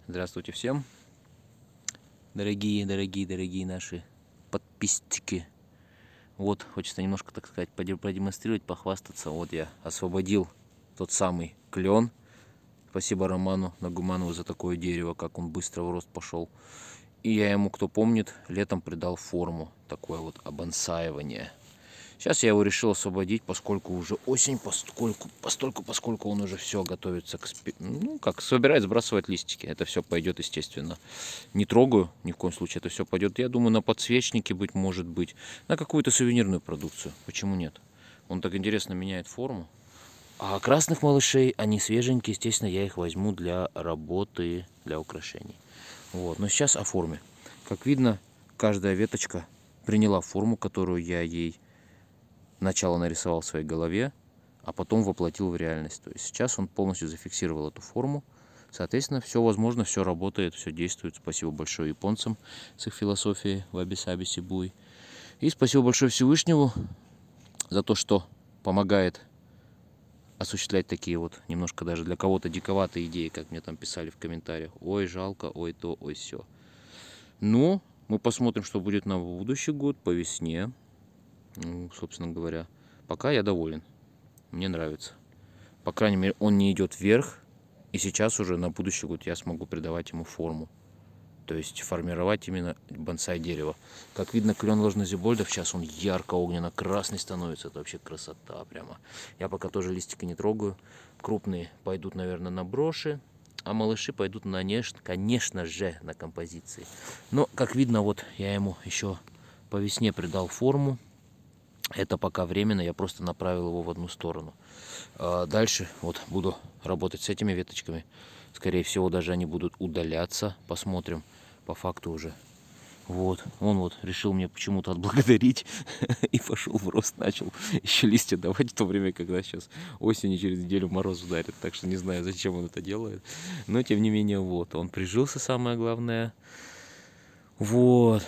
Здравствуйте всем, дорогие наши подписчики. Вот, хочется немножко, так сказать, продемонстрировать, похвастаться. Вот я освободил тот самый клен. Спасибо Роману Нагуманову за такое дерево, как он быстро в рост пошел. И я ему, кто помнит, летом придал форму, такое вот обонсаивание. Сейчас я его решил освободить, поскольку уже осень, поскольку он уже все готовится к собирает, сбрасывать листики. Это все пойдет, естественно. Не трогаю ни в коем случае, это все пойдет, я думаю, на подсвечники, может быть, на какую-то сувенирную продукцию. Почему нет? Он так интересно меняет форму. А красных малышей, они свеженькие, естественно, я их возьму для работы, для украшений. Вот, но сейчас о форме. Как видно, каждая веточка приняла форму, которую я ей сначала нарисовал в своей голове, а потом воплотил в реальность. То есть сейчас он полностью зафиксировал эту форму. Соответственно, все возможно, все работает, все действует. Спасибо большое японцам с их философией ваби-саби сибуй. И спасибо большое Всевышнему за то, что помогает осуществлять такие вот немножко даже для кого-то диковатые идеи, как мне там писали в комментариях. Ой, жалко, ой то, ой сё. Но мы посмотрим, что будет на будущий год по весне. Ну, собственно говоря, пока я доволен. Мне нравится. По крайней мере, он не идет вверх. И сейчас уже на будущий год я смогу придавать ему форму. То есть формировать именно бонсай дерева. Как видно, клен ложнозибольдов сейчас он ярко огненно-красный становится. Это вообще красота прямо. Я пока тоже листики не трогаю. Крупные пойдут, наверное, на броши. А малыши пойдут, конечно же, на композиции. Но, как видно, вот я ему еще по весне придал форму. Это пока временно, я просто направил его в одну сторону. Дальше вот буду работать с этими веточками. Скорее всего, даже они будут удаляться. Посмотрим по факту уже. Вот, он вот решил мне почему-то отблагодарить и пошел в рост, начал еще листья давать в то время, когда сейчас осенью через неделю мороз ударит. Так что не знаю, зачем он это делает. Но тем не менее, вот, он прижился, самое главное. Вот.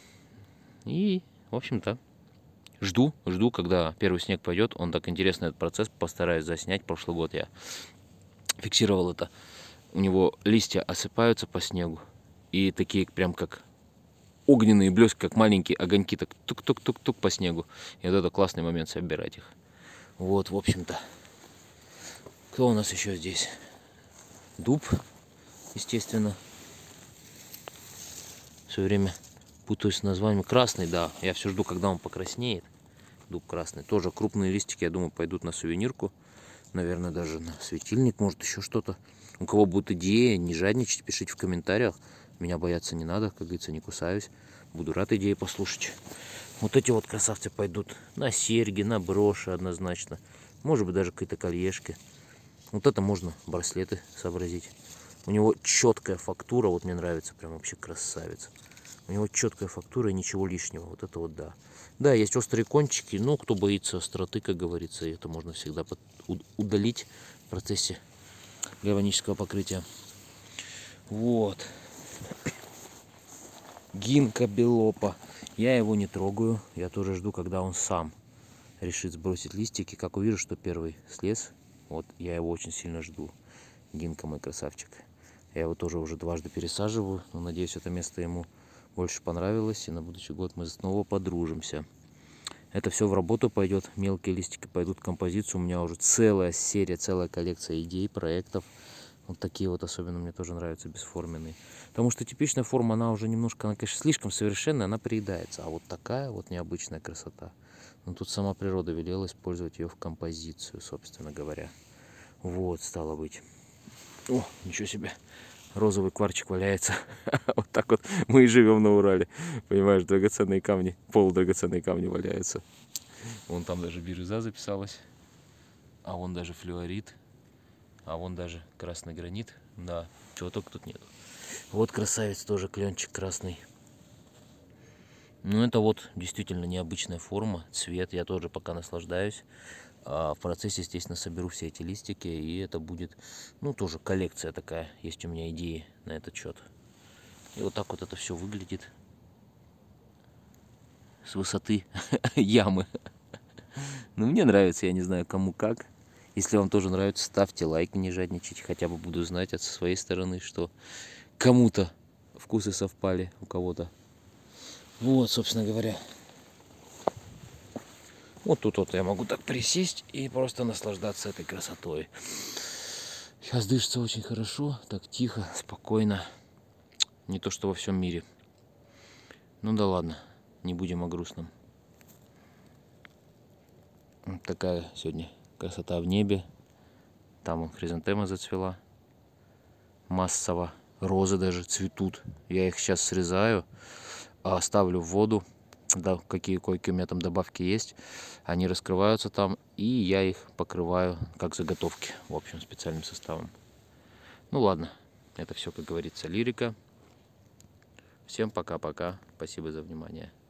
И, в общем-то, жду, когда первый снег пойдет. Он так интересно этот процесс, постараюсь заснять. Прошлый год я фиксировал это. У него листья осыпаются по снегу. И такие прям как огненные блески, как маленькие огоньки, так тук-тук-тук-тук по снегу. И вот это классный момент собирать их. Вот, в общем-то. Кто у нас еще здесь? Дуб, естественно. Все время путаюсь с названием. Красный, да. Я все жду, когда он покраснеет. Дуб красный. Тоже крупные листики, я думаю, пойдут на сувенирку. Наверное, даже на светильник, может, еще что-то. У кого будет идея, не жадничать, пишите в комментариях. Меня бояться не надо, как говорится, не кусаюсь. Буду рад идеи послушать. Вот эти вот красавцы пойдут на серьги, на броши однозначно. Может быть, даже какие-то кольешки. Вот это можно браслеты сообразить. У него четкая фактура, вот мне нравится, прям вообще красавец. У него четкая фактура и ничего лишнего. Вот это вот да. Да, есть острые кончики, но кто боится остроты, как говорится, это можно всегда удалить в процессе гальванического покрытия. Вот. Гинка белопа. Я его не трогаю. Я тоже жду, когда он сам решит сбросить листики. Как увижу, что первый слез, вот я его очень сильно жду. Гинка мой красавчик. Я его тоже уже дважды пересаживаю. Но надеюсь, это место ему больше понравилось. И на будущий год мы снова подружимся. Это все в работу пойдет. Мелкие листики пойдут в композицию. У меня уже целая серия, целая коллекция идей, проектов. Вот такие вот особенно мне тоже нравятся, бесформенные. Потому что типичная форма, она уже немножко, она, конечно, слишком совершенная, она приедается. А вот такая вот необычная красота. Но тут сама природа велела использовать ее в композицию, собственно говоря. Вот, стало быть. О, ничего себе. Розовый кварчик валяется. Вот так вот мы и живем на Урале. Понимаешь, драгоценные камни, полудрагоценные камни валяются. Вон там даже бирюза записалась. А вон даже флюорит. А вон даже красный гранит. Да, чего только тут нет. Вот красавец тоже, кленчик красный. Ну, это вот действительно необычная форма, цвет. Я тоже пока наслаждаюсь. А в процессе, естественно, соберу все эти листики. И это будет, ну, тоже коллекция такая. Есть у меня идеи на этот счет. И вот так вот это все выглядит. С высоты ямы. Ну, мне нравится, я не знаю, кому как. Если вам тоже нравится, ставьте лайк, не жадничайте. Хотя бы буду знать от своей стороны, что кому-то вкусы совпали, у кого-то. Вот, собственно говоря. Вот тут вот я могу так присесть и просто наслаждаться этой красотой. Сейчас дышится очень хорошо, так тихо, спокойно. Не то что во всем мире. Ну да ладно, не будем о грустном. Вот такая сегодня красота в небе. Там вон хризантема зацвела. Массово. Розы даже цветут. Я их сейчас срезаю, ставлю в воду. Да, кое-какие у меня там добавки есть. Они раскрываются там, и я их покрываю как заготовки. В общем, специальным составом. Ну ладно, это все, как говорится, лирика. Всем пока-пока. Спасибо за внимание.